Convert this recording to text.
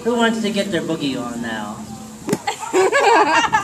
Who wants to get their boogie on now?